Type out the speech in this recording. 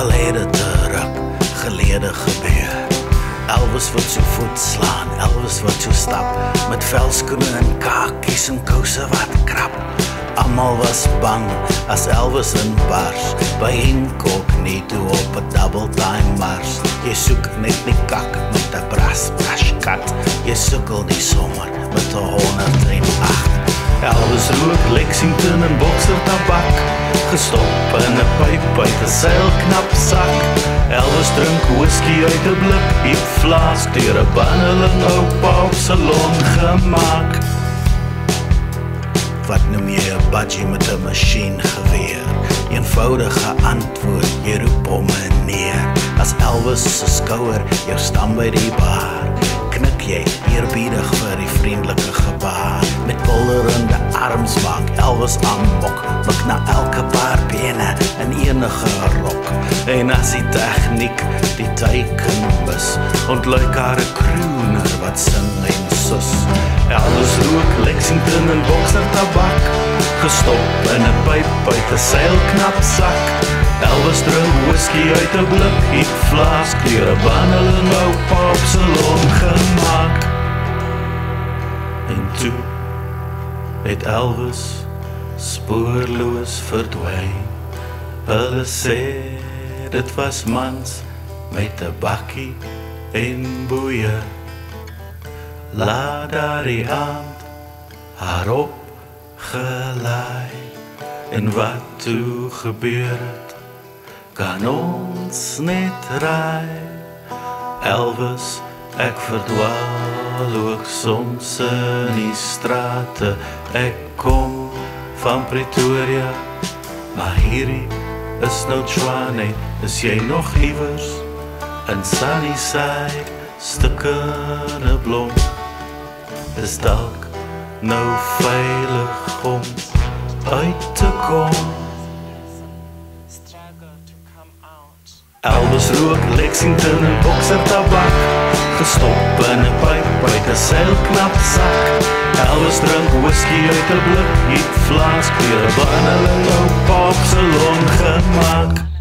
al het dit 'n ruk gelede gebeur. Elvis wat so voet slaan, Elvis wat so stap, met velskoene en kakies en kouse wat krap. Almal was bang as Elvis inbars, by incognito op 'n double time mars. Jy soek net nie kak met 'n braskat, jy sukkel nie sommer met 'n 108. Elvis rook Lexington en Boxer tabak, gestop in 'n pyp uit 'n seilknapsak. Elvis drink whisky uit 'n blik, diep flask deur 'n banneling oupa op salon gemaak. Wat noem jy 'n budgie met 'n masjiengeweer? Eenvoudige antwoord, jy roep hom meneer. As Elvis se skouer jou staan by die bar, knik jy eerbiedig vir die vriendelike gebaar. Met polderende arms maak Elvis amok, mik na elke paar bene in enige rok. En as die tegniek die teiken mis, ontluik haar 'n crooner wat sing en sus. Elvis rook Lexington en Boxer tabak, gestop in 'n pyp uit 'n seilknapsak. Elvis drink whisky uit 'n blik, diep flask deur 'n banneling oupa op salon gemaak. En toe het Elvis spoorloos verdwyn. Hulle sê dit was mans met 'n bakkie en boeie. Laat daardie aand haar opgelei. En wat toe gebeur het, kan ons net raai. Elvis, ek verdwaal ook soms in die strate. Ek kom van Pretoria, maar hierdie is nou Tshwane. Is jy nog iewers in Sunnyside, stukkende blom? Is dalk nou veilig om uit te kom? Elvis rook Lexington en Boxer tabak, gestop in 'n pyp uit 'n seilknapsak. Elvis drink whisky uit 'n blik, diep flask deur 'n banneling oupa op salon gemaak.